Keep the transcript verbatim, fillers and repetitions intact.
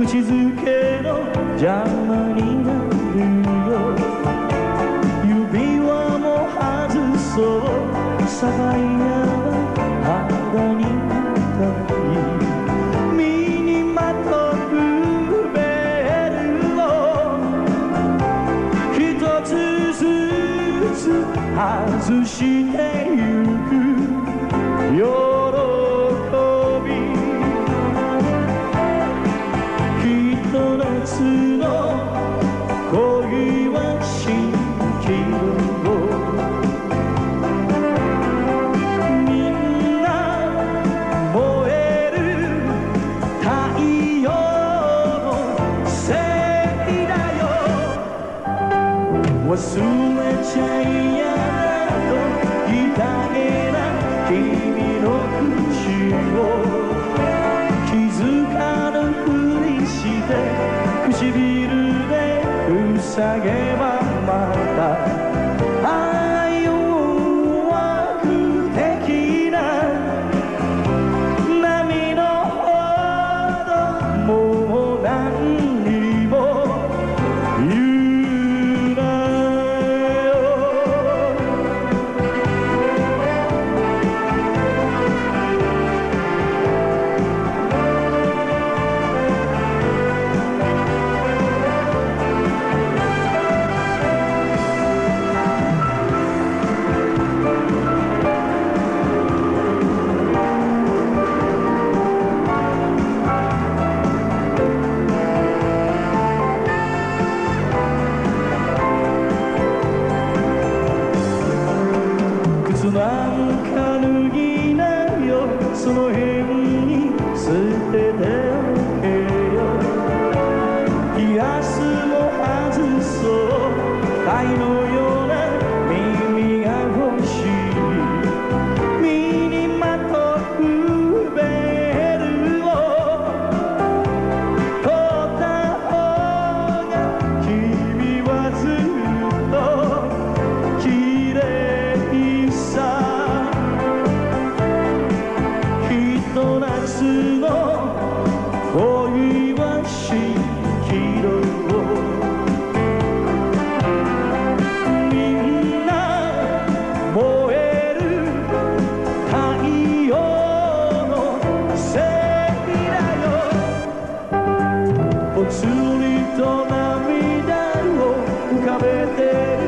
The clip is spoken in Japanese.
口づけの邪魔になるよ。指輪も外そう、サファイアは肌にたい。身にまとうベルを一つずつ外してゆく喜び。きっと夏の恋は蜃気楼。みんな燃える太陽のせいだよ。忘れちゃいやだと痛げな君の口を気づかぬふりして唇で塞げばまた弱く的な波のほどもう何にも言うなよ。なんか脱ぎなよ、その辺に捨てておけよ。ピアスも外そう、貝のような耳が欲しい。身にまとうベルを取った方が君はずっと綺麗さ。夏の恋は蜃気楼。みんな燃える太陽のせいだよ。ぽつりと涙を浮かべて